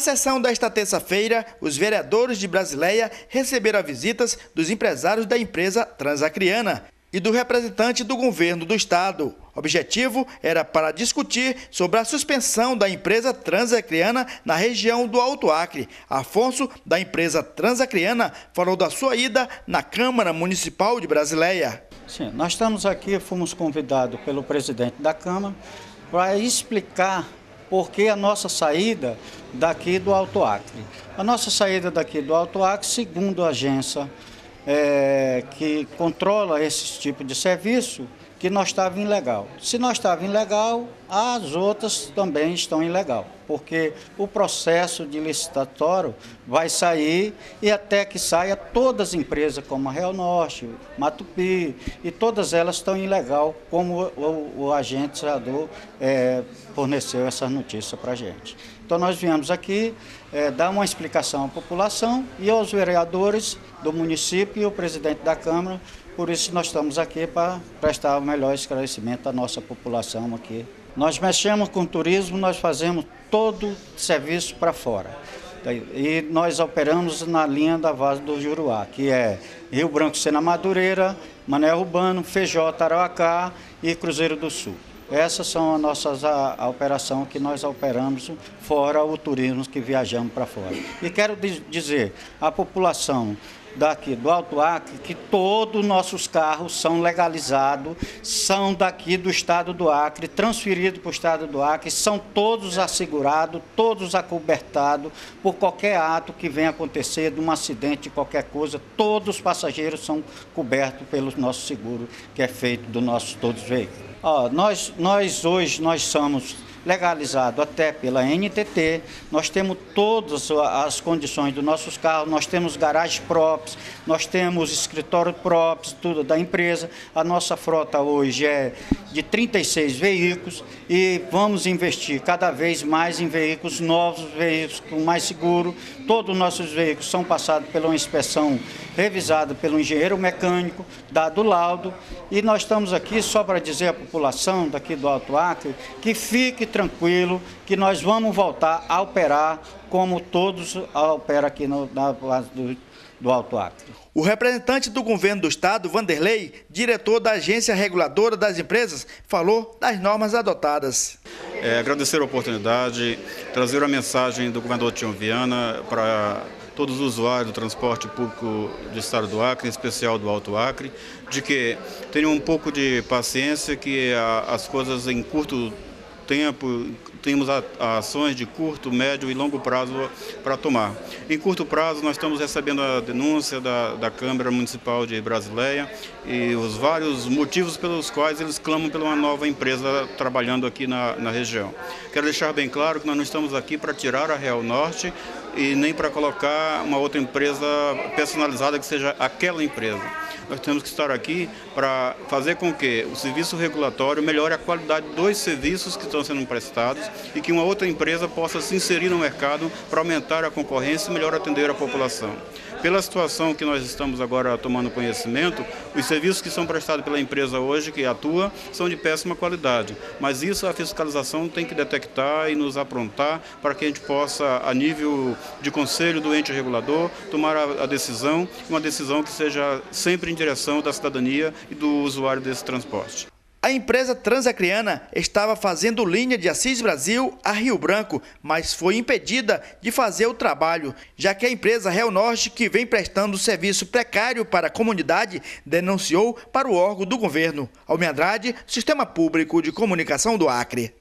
sessão desta terça-feira, os vereadores de Brasileia receberam visitas dos empresários da empresa Transacriana e do representante do governo do estado. O objetivo era para discutir sobre a suspensão da empresa Transacriana na região do Alto Acre. Afonso, da empresa Transacriana, falou da sua ida na Câmara Municipal de Brasileia. Sim, nós estamos aqui, fomos convidados pelo presidente da Câmara para explicar por que a nossa saída daqui do Alto Acre. A nossa saída daqui do Alto Acre, segundo a agência que controla esse tipo de serviço, que nós estávamos ilegal. Se nós estávamos ilegal, as outras também estão ilegal, porque o processo de licitatório vai sair e até que saia todas as empresas como a Real Norte, Matupi, e todas elas estão ilegal, como o agente forneceu essa notícia para a gente. Então nós viemos aqui dar uma explicação à população e aos vereadores do município e o presidente da Câmara. Por isso nós estamos aqui para prestar o melhor esclarecimento à nossa população aqui. Nós mexemos com turismo, nós fazemos todo o serviço para fora. E nós operamos na linha da Vaz do Juruá, que é Rio Branco, Sena Madureira, Mané Urbano, Feijó, Tarauacá e Cruzeiro do Sul. Essas são a operação que nós operamos, fora o turismo que viajamos para fora. E quero dizer à população daqui do Alto Acre que todos os nossos carros são legalizados, são daqui do estado do Acre, transferidos para o estado do Acre, são todos assegurados, todos acobertados por qualquer ato que venha acontecer, de um acidente, qualquer coisa, todos os passageiros são cobertos pelo nosso seguro, que é feito dos nossos todos os veículos. Hoje nós somos legalizado até pela NTT, nós temos todas as condições dos nossos carros, nós temos garagens próprias, nós temos escritório próprios, tudo da empresa. A nossa frota hoje é de 36 veículos e vamos investir cada vez mais em veículos novos, veículos com mais seguro. Todos os nossos veículos são passados pela uma inspeção revisada pelo engenheiro mecânico, dado o laudo, e nós estamos aqui só para dizer à população daqui do Alto Acre que fique tranquilo, que nós vamos voltar a operar como todos operam aqui na base do Alto Acre. O representante do governo do estado, Vanderlei, diretor da Agência Reguladora das Empresas, falou das normas adotadas. Agradecer a oportunidade, trazer a mensagem do governador Tião Viana para todos os usuários do transporte público do estado do Acre, em especial do Alto Acre, de que tenham um pouco de paciência, que as coisas em curto tempo, temos ações de curto, médio e longo prazo para tomar. Em curto prazo, nós estamos recebendo a denúncia da Câmara Municipal de Brasileia e os vários motivos pelos quais eles clamam por uma nova empresa trabalhando aqui na região. Quero deixar bem claro que nós não estamos aqui para tirar a Real Norte e nem para colocar uma outra empresa personalizada que seja aquela empresa. Nós temos que estar aqui para fazer com que o serviço regulatório melhore a qualidade dos serviços que estão sendo prestados e que uma outra empresa possa se inserir no mercado para aumentar a concorrência e melhor atender a população. Pela situação que nós estamos agora tomando conhecimento, os serviços que são prestados pela empresa hoje, que atua, são de péssima qualidade. Mas isso a fiscalização tem que detectar e nos aprontar para que a gente possa, a nível de conselho do ente regulador, tomar a decisão, uma decisão que seja sempre em direção da cidadania e do usuário desse transporte. A empresa Transacriana estava fazendo linha de Assis Brasil a Rio Branco, mas foi impedida de fazer o trabalho, já que a empresa Real Norte, que vem prestando serviço precário para a comunidade, denunciou para o órgão do governo. Almir Andrade, Sistema Público de Comunicação do Acre.